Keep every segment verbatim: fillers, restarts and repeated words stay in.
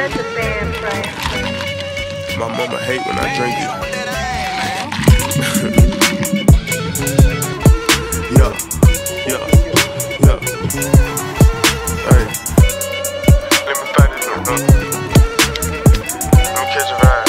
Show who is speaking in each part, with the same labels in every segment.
Speaker 1: Let the band play.
Speaker 2: My mama hate when I drink it. Yeah, yeah, yeah. Hey, let me find this one. Let me catch a vibe.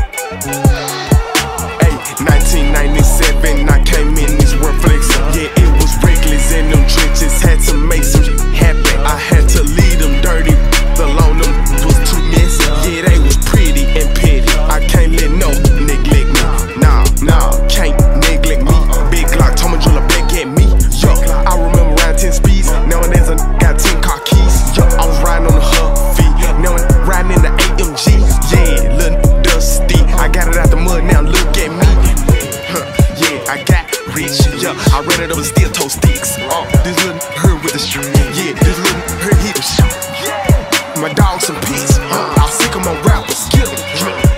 Speaker 2: Hey, nineteen ninety-seven, I came in this world flexing. Yeah, it was reckless in them trenches. Had to make some shit happen. I had to lead them dirty. Alone them was too messy. Yeah, they was pretty and petty. I can't let no neglect me. Nah, nah, can't neglect me. Big Glock, Tommy Driller back at me. Yo, I remember riding ten speeds. Nowadays I got ten car keys. Yo, I was riding on the Huffy. Now I'm riding in the A M G. Yeah, little dusty. I got it out the mud, now look at me. Huh, yeah, I got rich. Yeah, I ran it up with steel toe sticks. Uh, this little her with the string. Yeah, this little her hit the shit. My dog some peace. Uh, I'll sick of my rappers. Kill him.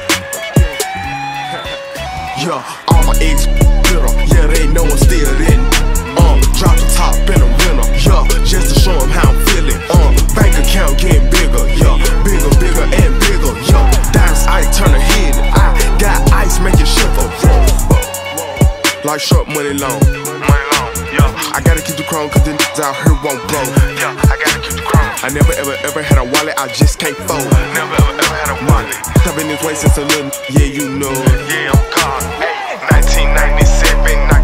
Speaker 2: Yeah, all my ex bitter. Yeah, they know I'm still in. Uh, drop the top in the winter. Yeah, just to show them how I'm feeling. Uh, bank account getting bigger. Yeah, bigger, bigger and bigger. Yeah, that's ice turn the head. I got ice make it shiver. Like short money long. Money long. Yeah, I gotta keep the chrome cause the niggas out here won't blow. Yeah, I gotta keep the chrome. I never ever ever had a wallet, I just can't fold. Never ever ever had a wallet. I've been this way since a little, yeah, you know. Yeah, I'm gone. Hey, nineteen ninety-seven.